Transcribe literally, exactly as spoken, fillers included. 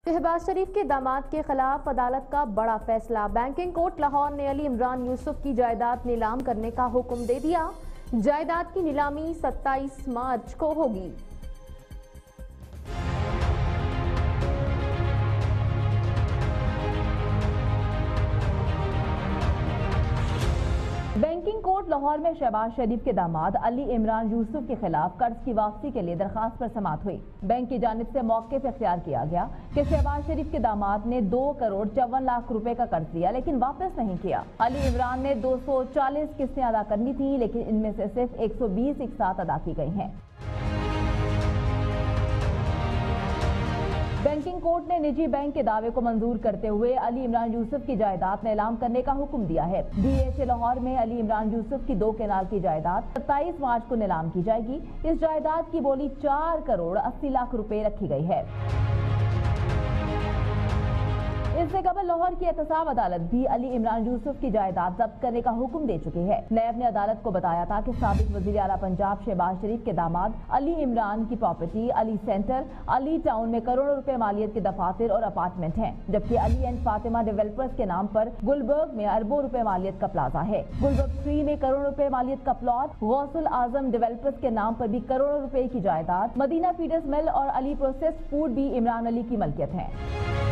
शहबाज शरीफ के दामाद के खिलाफ अदालत का बड़ा फैसला। बैंकिंग कोर्ट लाहौर ने अली इमरान यूसुफ की जायदाद नीलाम करने का हुक्म दे दिया। जायदाद की नीलामी सत्ताईस मार्च को होगी। बैंकिंग कोर्ट लाहौर में शहबाज शरीफ के दामाद अली इमरान यूसुफ के खिलाफ कर्ज की वापसी के लिए दरखास्त पर समाअत हुई। बैंक की जानिब से मौके पर इख्तियार किया गया कि शहबाज शरीफ के दामाद ने दो करोड़ चौवन लाख रुपए का कर्ज लिया लेकिन वापस नहीं किया। अली इमरान ने दो सौ चालीस किस्तें अदा करनी थी लेकिन इनमें से सिर्फ एक सौ बीस एक साथ अदा की गई हैं। बैंकिंग कोर्ट ने निजी बैंक के दावे को मंजूर करते हुए अली इमरान यूसुफ की जायदाद नीलाम करने का हुक्म दिया है। डीएचए लाहौर में अली इमरान यूसुफ की दो केनाल की जायदाद सत्ताईस मार्च को नीलाम की जाएगी। इस जायदाद की बोली चार करोड़ अस्सी लाख रुपए रखी गई है। इससे कबल लाहौर की एहतसाब अदालत भी अली इमरान यूसुफ की जायदाद जब्त करने का हुक्म दे चुकी है। नैब ने अदालत को बताया था कि साबिक वजीर आला पंजाब शहबाज शरीफ के दामाद अली इमरान की property Ali centre Ali town में करोड़ों रुपए मालियत के दफातर और अपार्टमेंट हैं, जबकि अली एंड फातिमा डेवलपर्स के नाम पर गुलबर्ग में अरबों रुपए मालियत का प्लाजा है। गुलबर्ग थ्री में करोड़ों रुपए मालियत का प्लॉट, गौसुल आजम डेवलपर्स के नाम पर भी करोड़ों रुपए की जायदाद, मदीना फीडर्स मिल और अली प्रोसेस्ड फूड भी इमरान अली की मलकियत है।